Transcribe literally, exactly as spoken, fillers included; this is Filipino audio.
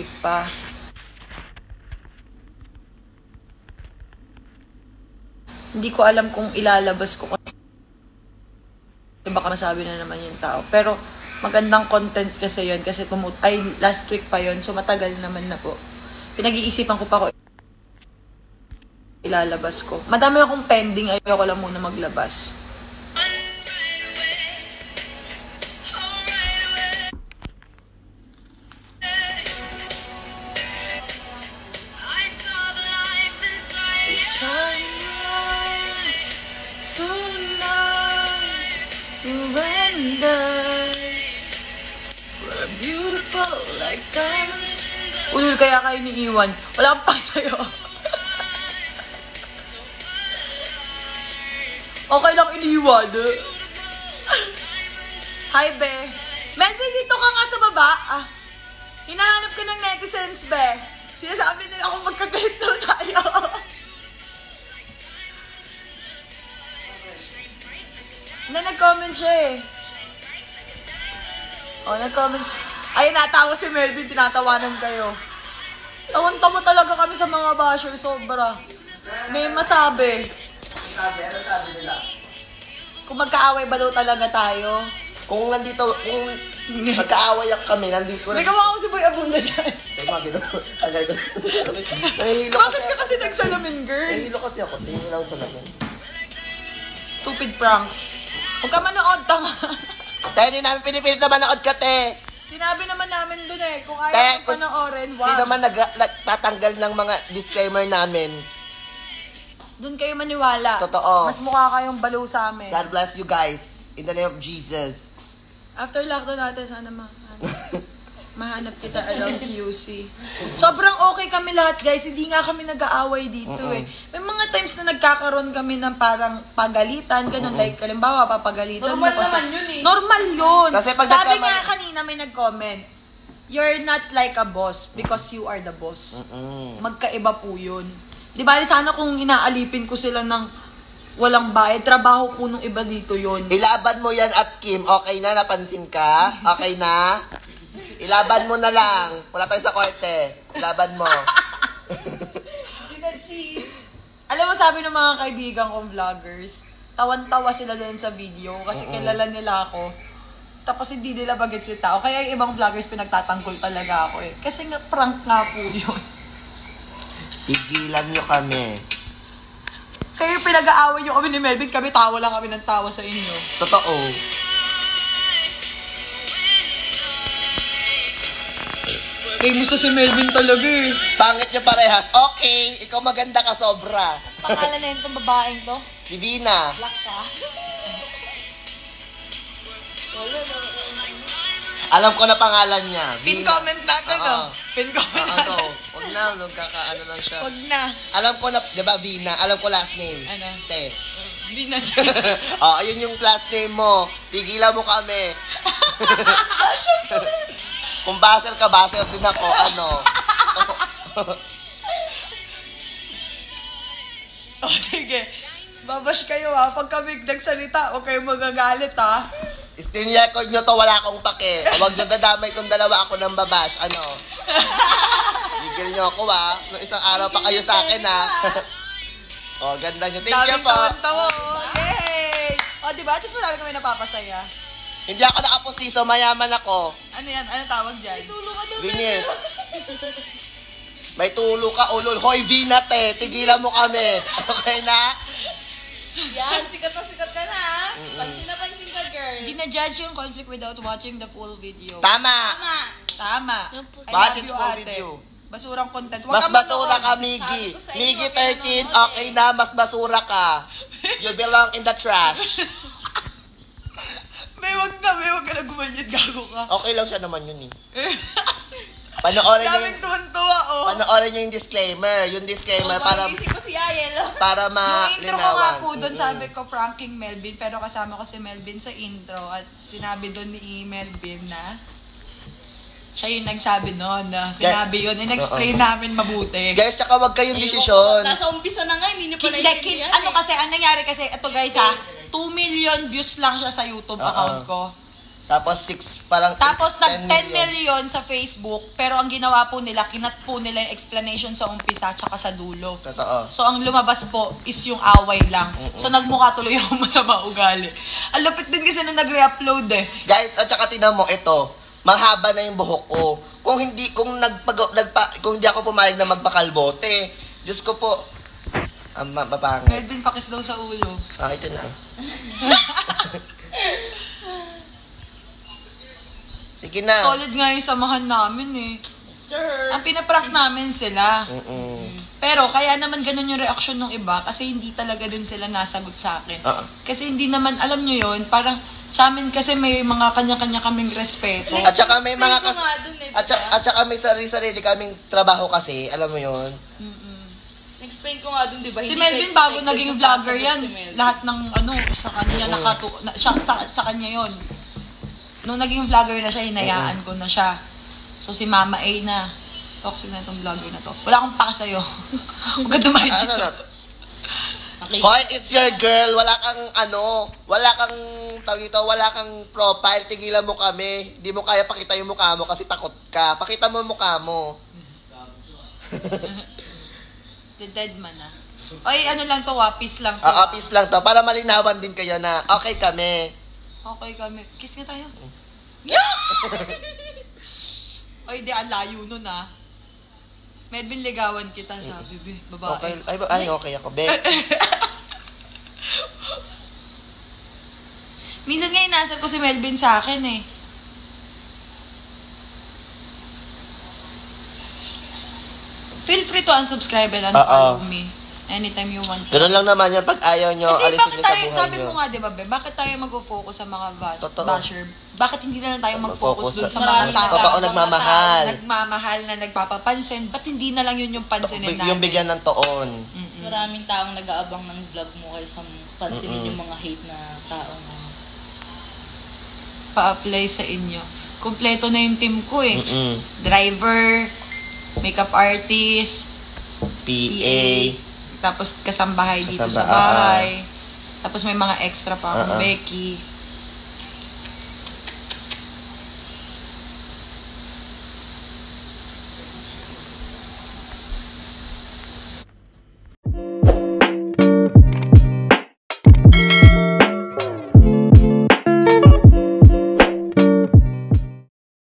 pa. Hindi ko alam kung ilalabas ko kasi baka masabi na naman yung tao. Pero magandang content kasi yun kasi tumut ay last week pa yun. So matagal naman na po. Pinag-iisipan ko pa ko ilalabas ko. Madami akong pending. Ayoko lang muna maglabas. Ulul, kaya kayo iniiwan. Wala kang pa sa'yo. Okay lang iniwan. Hi, be. Melvin, dito ka nga sa baba. Ah, hinahanap ka ng netizens, be. Sinasabi nila kung magkagalit daw tayo. Na nag-comment siya eh. Oh, nag-comment siya. Ay, natawa si Melvin, tinatawanan kayo. Tawan-tawa talaga kami sa mga basher, sobra. May masabi. Sabi, ano sabi nila? Kung magkaaway ba daw talaga tayo? Kung nandito, kung magkaaway kami, nandito. May gawa ko si Boy Abunda dyan. Ay, mga gino. Ang ganito. Nahihilo kasi. Bakit ka kasi nagsalamin, girl? Nahihilo kasi ako. Tingin lang sa lamin. Stupid pranks. Huwag ka manood, tanga. Tayo din namin pinipilit na manood ka, te. Sinabi naman namin dun eh, kung ayaw Te, mo panoorin, wag. Sino man nagtatanggal ng mga disclaimer namin. Dun kayo maniwala. Totoo. Mas mukha kayong baliw sa amin. God bless you guys. In the name of Jesus. After lockdown natin, sana ma mahanap kita around Q C. Sobrang okay kami lahat, guys. Hindi nga kami nag-aaway dito uh -uh. eh. May mga times na nagkakaroon kami ng parang pagalitan, ganun. Uh -uh. Like, kalimbawa, papagalitan normal mo. naman yun eh. Normal yun. Kasi pag Sabi nagkama... nga kanina may nag-comment, you're not like a boss because you are the boss. Uh -uh. Magkaiba po yun. Di ba, sana kung inaalipin ko sila ng walang bayad, trabaho po nung iba dito yun. Ilaban mo yan at Kim. Okay na? Napansin ka? Okay na? Ilaban mo na lang. Wala tayo sa korte. Ilaban mo. Alam mo, sabi ng mga kaibigan kong vloggers, tawan-tawa sila din sa video kasi uh-uh. kilala nila ako. Tapos hindi nila bagit si tao. Kaya yung ibang vloggers pinagtatanggol talaga ako eh. Kasi nga, prank nga po yun. Tigilan nyo kami. Kaya pinag-aaway nyo kami ni Melvin, kami tawa lang kami ng tawa sa inyo. Totoo. Kaya mo sa si Melvin talaga eh. Pangit nyo parehas. Okay, ikaw maganda ka sobra. Pangalan na yun itong babaeng to? Divina. Black ka? Alam ko na pangalan niya. Pin comment natin, uh -oh. no? Pin comment uh -oh. natin. Huwag na, nagkakaano lang siya. Huwag na. Alam ko na, di ba, Vina? Alam ko last name. Ano? Te. Vina. Oh, ayun yung last name mo. Tigilan mo kami. Kung basel ka, basel din ako. Ano? Oh, sige. Babash kayo ha. Pag kami nagsalita, huwag kayong magagalit ha. Screen record nyo to, wala akong pake. Huwag nyo dadamay itong dalawa ako ng babash. Ano? Gigil nyo ako ha. Nung isang araw pa kayo sa akin ha. Oh, ganda nyo. Thank you po. Daming tawa. Yay! O, diba? At least marami kami napapasaya. Hindi ako nakapustiso, mayaman ako. Ano yan? Ano tawag dyan? Tulo ka doon. Vinil. May tulo ka, ulol. Hoy, Vina, te. Tigilan mo kami. Okay na? Yan, sikat na sikat ka na ha. Pansin na pansin ka, girl. Hindi na-judge yung conflict without watching the full video. Tama. Tama. Tama. Watch the full video. Basurang content. Mas basura ka, Miggy. Miggy thirteen, okay na. Mas basura ka. You belong in the trash. May wag na, may wag ka na gumanyan, gago ka. Okay lang siya naman yun eh. Panoorin niyo Daming tuwan-tuwa, oh. Panoorin niyo yung disclaimer. Yung disclaimer Oh, para isip ko si Ayel. para Yung intro ko nga malinawan. po doon, sabi ko pranking Melvin, pero kasama ko si Melvin sa intro at sinabi doon ni Melvin na siya yung nagsabi noon na sinabi yun, in-explain Uh-oh. namin mabuti. Guys, tsaka wag kayong desisyon. Nasa umpisa na nga, hindi niyo pala Hindi, yun. ano kasi, ang nangyari kasi, ito guys ha, two million views lang siya sa YouTube Uh-oh. account ko. Tapos six, parang Tapos nag ten million. million sa Facebook, pero ang ginawa po nila, kinat po nila yung explanation sa umpisa tsaka sa dulo. Totoo. So ang lumabas po is yung away lang. Mm-mm. So nagmukha tuloy ako masama ugali. Ang lapit din kasi nung nag-re-upload eh. Guys, at saka tinan mo ito, mahaba na yung buhok ko. Kung hindi, kung nagpag, nagpa, kung hindi ako pumayag na magpakalbote, Diyos ko po, ang um, mapangit. Melvin, pakis daw sa ulo. Ah, ito na. Sige na. Solid nga yung samahan namin eh. Sir. Ang pinaprank namin sila. Mm-mm. Pero kaya naman ganun yung reaksyon ng iba kasi hindi talaga dun sila nasagot sa akin. Oo. Kasi hindi naman, alam nyo yun, parang sa amin kasi may mga kanya-kanya kaming respeto. At saka may mga Explain ko kas- nga dun eh, at, saka, diba? at saka may sarili-sarili kaming trabaho kasi, alam mo yun. Mm-mm. Explain ko nga dun, di ba? Si Hindi Melvin ko bago expected naging na vlogger sasagot yan, si Melvin. lahat ng ano sa kanya Oo. nakatu na, siya, sa, sa kanya yon. Nung naging vlogger na siya, hinayaan ko na siya. So si Mama A na, toxic na itong vlogger na to. Wala akong paka sa'yo. Huwag ka dumahin Ano dito. na? Okay. Hoy, it's your girl. Wala kang ano, wala kang, tawag ito, wala kang profile. Tigilan mo kami. Hindi mo kaya pakita yung mukha mo kasi takot ka. Pakita mo yung mukha mo. The dead man ah. Oy, ano lang to, wapis lang to. Ah, office lang to. Para malinawan din kayo na okay kami. Okay kami. Kiss nga tayo. Yeah! Oy, di, ang layo nun ah. Melvin, ligawan kita, sabi, be. Babae. Okay, ay, ay okay ako, be. Minsan nga inasal ko si Melvin sa akin eh. Feel free to unsubscribe and unfollow Oo. me. Anytime you want. Ganun lang naman yan. Pag ayaw nyo, Kasi alisin bakit nyo sa tayo, buhay sabi nyo. mo nga, di ba, be, bakit tayo mag-focus sa mga bash, Totoo. basher? Bakit hindi na lang tayo mag-focus Mag-focus dun sa- sa mga Maraming tao? Totoo, nagmamahal. Nagmamahal na nagpapapansin. Ba't hindi na lang yun yung pansinin natin? Yung bigyan ng toon. Mm-mm. Maraming taong nag-aabang ng vlog mo kaysa pansinin Mm-mm. yung mga hate na tao na. Pa-apply sa inyo. Kompleto na yung team ko eh. Mm-mm. Driver, makeup artist, P A. tapos kasambahay dito sa Kasamba, bahay. Tapos may mga extra pa akong Ah, ah. Becky.